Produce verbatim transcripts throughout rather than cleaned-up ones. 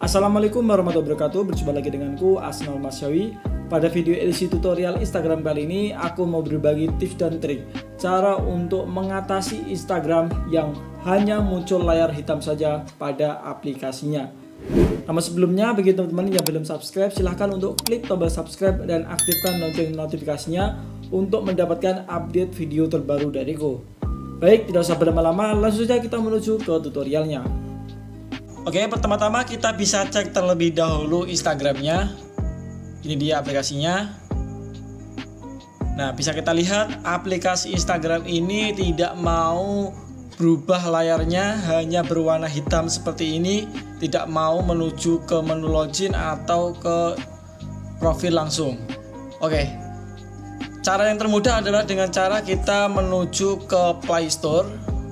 Assalamualaikum warahmatullahi wabarakatuh. Berjumpa lagi denganku Asnal Masyawi. Pada video edisi tutorial Instagram kali ini aku mau berbagi tips dan trik cara untuk mengatasi Instagram yang hanya muncul layar hitam saja pada aplikasinya. Namun sebelumnya bagi teman-teman yang belum subscribe, silahkan untuk klik tombol subscribe dan aktifkan lonceng notifikasinya untuk mendapatkan update video terbaru dariku. Baik, tidak usah berlama-lama, langsung saja kita menuju ke tutorialnya. Oke, pertama-tama kita bisa cek terlebih dahulu Instagramnya. Ini dia aplikasinya. Nah, bisa kita lihat aplikasi Instagram ini tidak mau berubah layarnya, hanya berwarna hitam seperti ini. Tidak mau menuju ke menu login atau ke profil langsung. Oke, cara yang termudah adalah dengan cara kita menuju ke Play Store.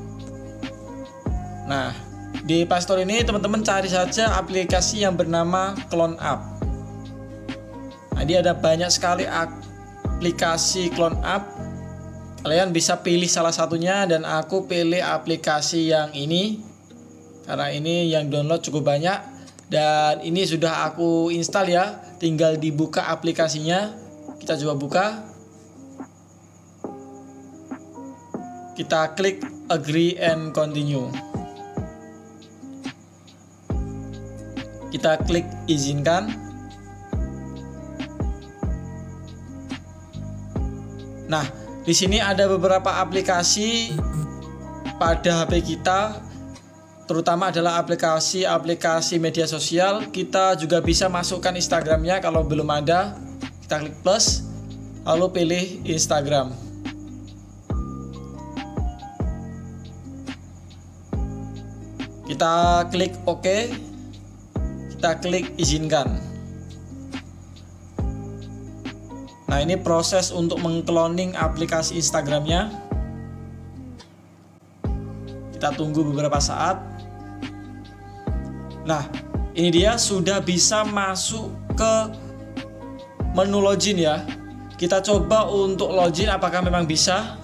Nah, di Play Store ini teman-teman cari saja aplikasi yang bernama Clone Up. Nah, ini ada banyak sekali aplikasi Clone Up. Kalian bisa pilih salah satunya dan aku pilih aplikasi yang ini karena ini yang download cukup banyak dan ini sudah aku install ya. Tinggal dibuka aplikasinya. Kita coba buka. Kita klik agree and continue. Kita klik izinkan. Nah, di sini ada beberapa aplikasi pada H P kita, terutama adalah aplikasi-aplikasi media sosial. Kita juga bisa masukkan Instagramnya kalau belum ada. Kita klik plus, lalu pilih Instagram. Kita klik OK. Kita klik izinkan. Nah, ini proses untuk mengcloning aplikasi Instagramnya. Kita tunggu beberapa saat. Nah, ini dia sudah bisa masuk ke menu login ya. Kita coba untuk login apakah memang bisa.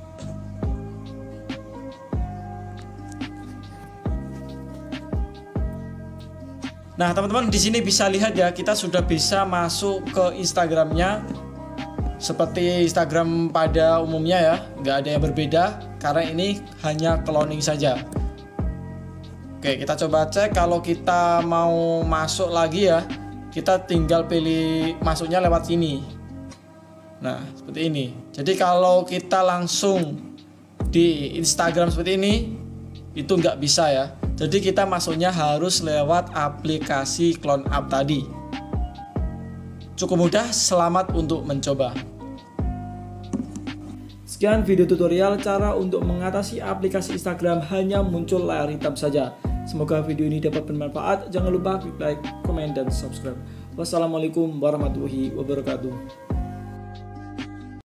Nah, teman-teman di sini bisa lihat ya, kita sudah bisa masuk ke Instagramnya seperti Instagram pada umumnya ya, nggak ada yang berbeda karena ini hanya cloning saja. Oke, kita coba cek kalau kita mau masuk lagi ya, kita tinggal pilih masuknya lewat sini. Nah, seperti ini. Jadi kalau kita langsung di Instagram seperti ini, itu nggak bisa ya. Jadi kita masuknya harus lewat aplikasi Clone Up tadi. Cukup mudah, selamat untuk mencoba. Sekian video tutorial cara untuk mengatasi aplikasi Instagram hanya muncul layar hitam saja. Semoga video ini dapat bermanfaat. Jangan lupa klik like, komen, dan subscribe. Wassalamualaikum warahmatullahi wabarakatuh.